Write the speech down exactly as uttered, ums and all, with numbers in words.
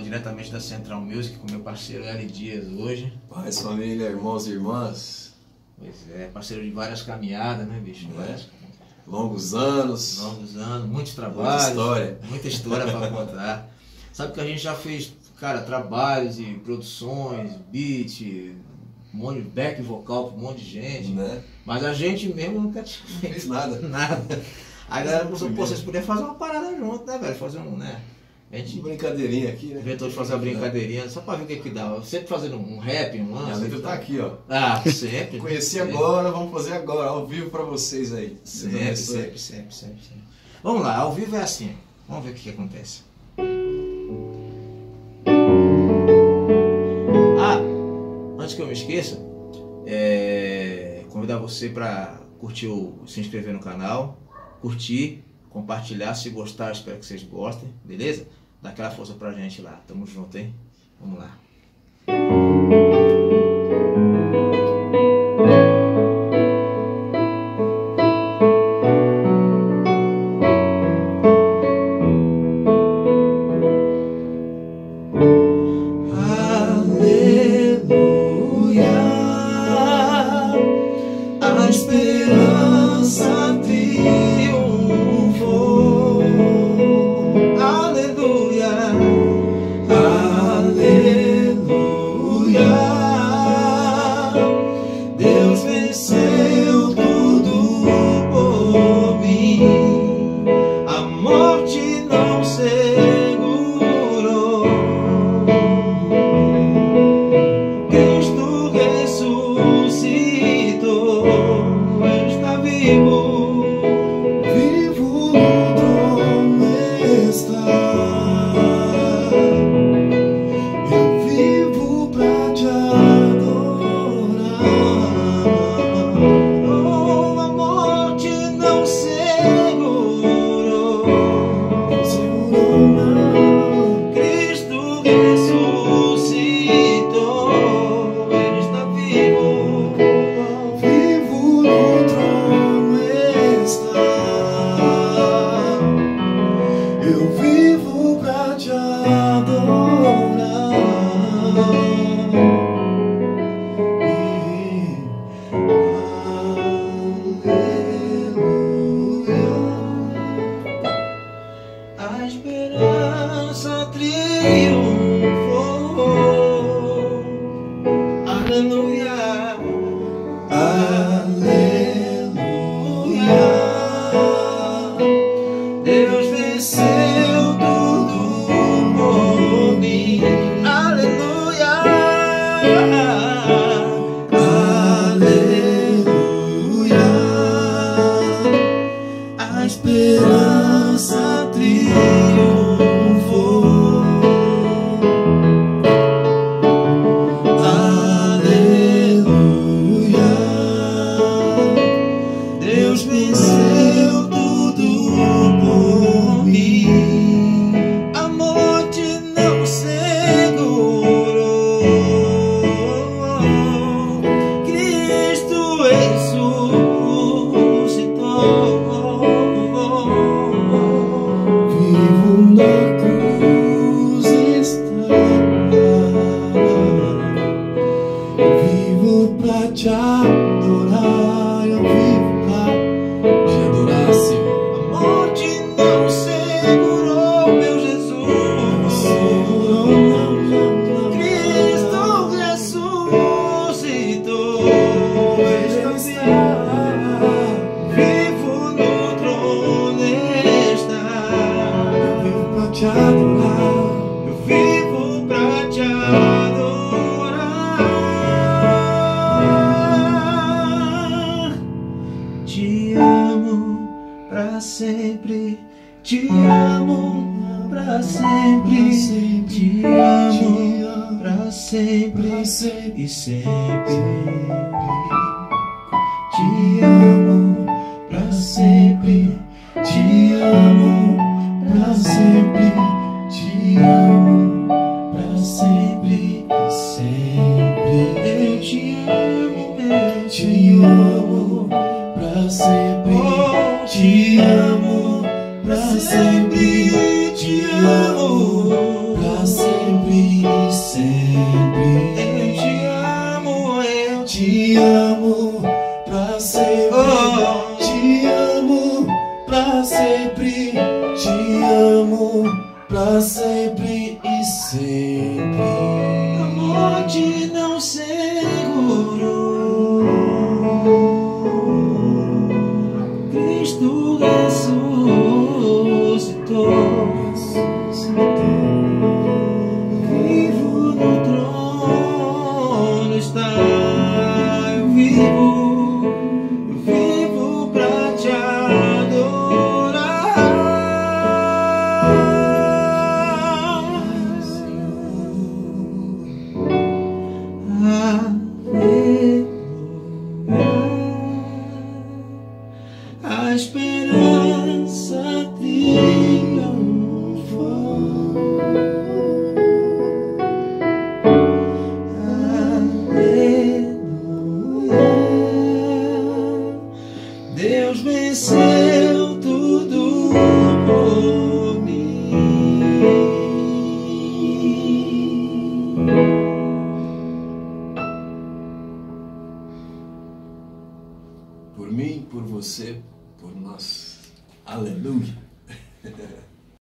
diretamente da Central Music com meu parceiro Eli Dias hoje. Paz, família, irmãos e irmãs. Pois é, parceiro de várias caminhadas, né, bicho? É. Várias... Longos anos. Longos anos, muitos trabalhos. Muita história. Muita história para contar. Sabe que a gente já fez, cara, trabalhos e produções, beat, um monte de back vocal para um monte de gente. Né? Mas a gente mesmo nunca tinha Não feito fez nada. nada. Aí a galera pensou, pô, vocês podiam fazer uma parada junto, né, velho? Fazer um, né? A gente Uma brincadeirinha aqui, né? inventou de fazer uma brincadeirinha só pra ver o que que dá. Sempre fazendo um rap, um lance. A letra tá aqui, ó. Ah, sempre. Conheci sempre. agora, vamos fazer agora, ao vivo pra vocês aí. Sempre, sempre, sempre, sempre, sempre. Vamos lá, ao vivo é assim. Vamos ver o que, que acontece. Ah, antes que eu me esqueça, é... convidar você pra curtir o... se inscrever no canal, curtir, compartilhar, se gostar, espero que vocês gostem, beleza? Dá aquela força pra gente lá, tamo junto, hein? Vamos lá. Aleluia, a esperança triunfou. Aleluia, aleluia, Deus venceu tudo por mim, a morte não segurou. Cristo ressuscitou, Ele está vivo, vivo no trono está. Eu vivo pra te adorar. Oh, a morte não segurou, não segurou não. Cristo ressuscitou, Ele está vivo, vivo no trono está. Eu vivo pra te adorar. Aleluia, a esperança triunfou. Aleluia, aleluia, Deus venceu tudo por mim. Aleluia, aleluia, a esperança triunfou. Aleluia, Deus venceu tudo por mim, a morte não segurou. Cristo ressuscitou, vivo na cruz está. Vivo pra te adorar, eu vivo pra te adorar, Senhor. A morte não segurou, meu Jesus. Segurou, não, não, não. Cristo ressuscitou, Ele está vivo no trono está. Eu vivo pra te adorar, eu vivo pra te adorar. Te amo pra sempre, te amo pra sempre, te amo pra sempre e sempre. Te amo pra sempre, te amo pra sempre, te amo pra sempre e sempre. Eu te amo, eu te amo pra sempre, te amo pra sempre, te amo pra sempre. amo pra sempre, te amo pra sempre, te amo pra sempre e sempre. A morte não segurou, Cristo ressuscitou, vivo no trono está, eu vivo, eu vivo pra te adorar, a esperança triunfou, aleluia, Deus venceu tudo por mim. Por mim, por você, por nós. Aleluia.